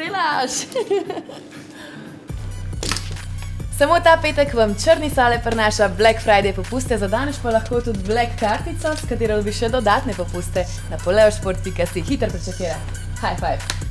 delaš? Samo ta petek vam Črni Sale prinaša Black Friday popuste, za danes pa lahko tudi Black kartico, s katero dobi še dodatne popuste. Na poleosport.si. Hiter prečakira. High five!